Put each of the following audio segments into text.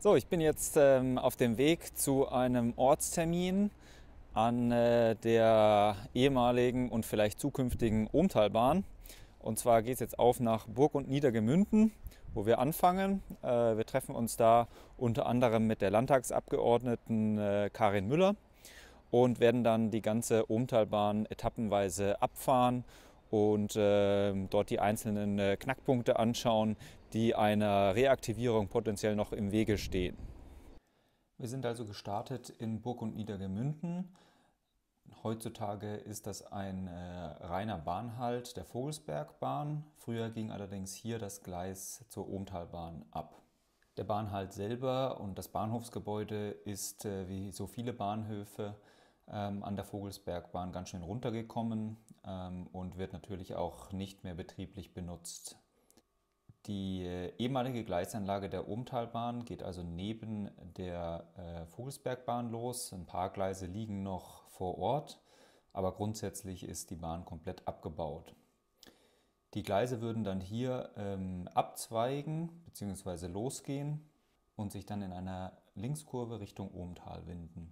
So, ich bin jetzt auf dem Weg zu einem Ortstermin an der ehemaligen und vielleicht zukünftigen Ohmtalbahn. Und zwar geht es jetzt auf nach Burg und Niedergemünden, wo wir anfangen. Wir treffen uns da unter anderem mit der Landtagsabgeordneten Karin Müller und werden dann die ganze Ohmtalbahn etappenweise abfahren und dort die einzelnen Knackpunkte anschauen, die einer Reaktivierung potenziell noch im Wege stehen. Wir sind also gestartet in Burg und Niedergemünden. Heutzutage ist das ein reiner Bahnhalt der Vogelsbergbahn. Früher ging allerdings hier das Gleis zur Ohmtalbahn ab. Der Bahnhalt selber und das Bahnhofsgebäude ist wie so viele Bahnhöfe an der Vogelsbergbahn ganz schön runtergekommen und wird natürlich auch nicht mehr betrieblich benutzt. Die ehemalige Gleisanlage der Ohmtalbahn geht also neben der Vogelsbergbahn los. Ein paar Gleise liegen noch vor Ort, aber grundsätzlich ist die Bahn komplett abgebaut. Die Gleise würden dann hier abzweigen bzw. losgehen und sich dann in einer Linkskurve Richtung Ohmtal winden.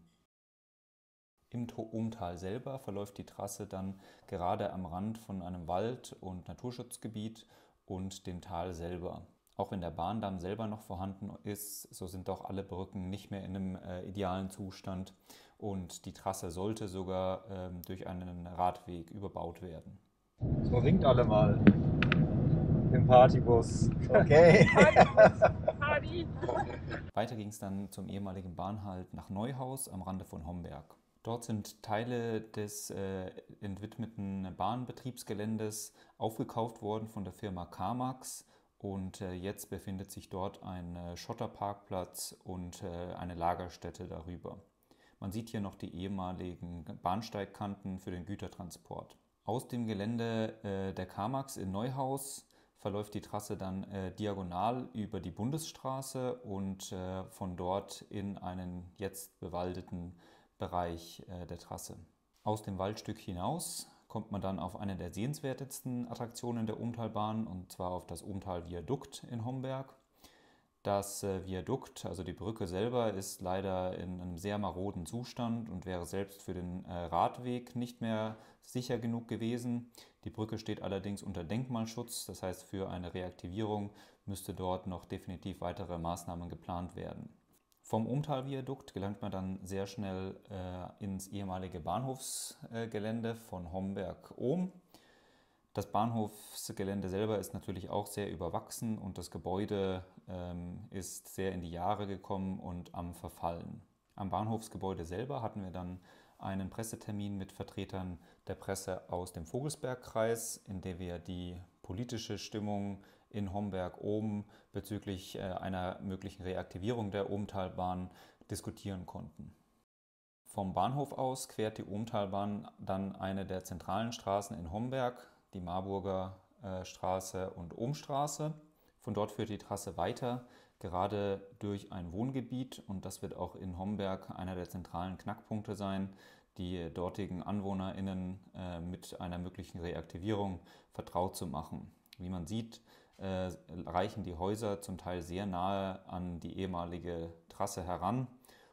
Im Ohmtal selber verläuft die Trasse dann gerade am Rand von einem Wald- und Naturschutzgebiet und dem Tal selber. Auch wenn der Bahndamm selber noch vorhanden ist, so sind doch alle Brücken nicht mehr in einem idealen Zustand und die Trasse sollte sogar durch einen Radweg überbaut werden. So winkt alle mal im Partybus. Okay. Party. Weiter ging es dann zum ehemaligen Bahnhalt nach Neuhaus am Rande von Homberg. Dort sind Teile des entwidmeten Bahnbetriebsgeländes aufgekauft worden von der Firma Carmax und jetzt befindet sich dort ein Schotterparkplatz und eine Lagerstätte darüber. Man sieht hier noch die ehemaligen Bahnsteigkanten für den Gütertransport. Aus dem Gelände der Carmax in Neuhaus verläuft die Trasse dann diagonal über die Bundesstraße und von dort in einen jetzt bewaldeten Bereich der Trasse. Aus dem Waldstück hinaus kommt man dann auf eine der sehenswertesten Attraktionen der Ohmtalbahn und zwar auf das Ohmtal-Viadukt in Homberg. Das Viadukt, also die Brücke selber, ist leider in einem sehr maroden Zustand und wäre selbst für den Radweg nicht mehr sicher genug gewesen. Die Brücke steht allerdings unter Denkmalschutz, das heißt, für eine Reaktivierung müsste dort noch definitiv weitere Maßnahmen geplant werden. Vom Ohmtal-Viadukt gelangt man dann sehr schnell ins ehemalige Bahnhofsgelände von Homberg-Ohm. Das Bahnhofsgelände selber ist natürlich auch sehr überwachsen und das Gebäude ist sehr in die Jahre gekommen und am Verfallen. Am Bahnhofsgebäude selber hatten wir dann einen Pressetermin mit Vertretern der Presse aus dem Vogelsbergkreis, in dem wir die politische Stimmung in Homberg-Ohm bezüglich einer möglichen Reaktivierung der Ohmtalbahn diskutieren konnten. Vom Bahnhof aus quert die Ohmtalbahn dann eine der zentralen Straßen in Homberg, die Marburger Straße und Ohmstraße. Von dort führt die Trasse weiter, gerade durch ein Wohngebiet und das wird auch in Homberg einer der zentralen Knackpunkte sein, die dortigen AnwohnerInnen mit einer möglichen Reaktivierung vertraut zu machen. Wie man sieht, reichen die Häuser zum Teil sehr nahe an die ehemalige Trasse heran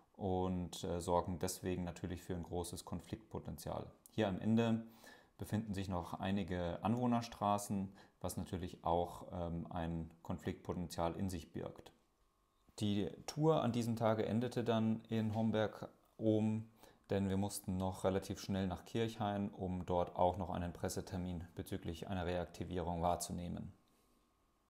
und sorgen deswegen natürlich für ein großes Konfliktpotenzial. Hier am Ende befinden sich noch einige Anwohnerstraßen, was natürlich auch ein Konfliktpotenzial in sich birgt. Die Tour an diesem Tage endete dann in Homberg-Ohm, denn wir mussten noch relativ schnell nach Kirchhain, um dort auch noch einen Pressetermin bezüglich einer Reaktivierung wahrzunehmen.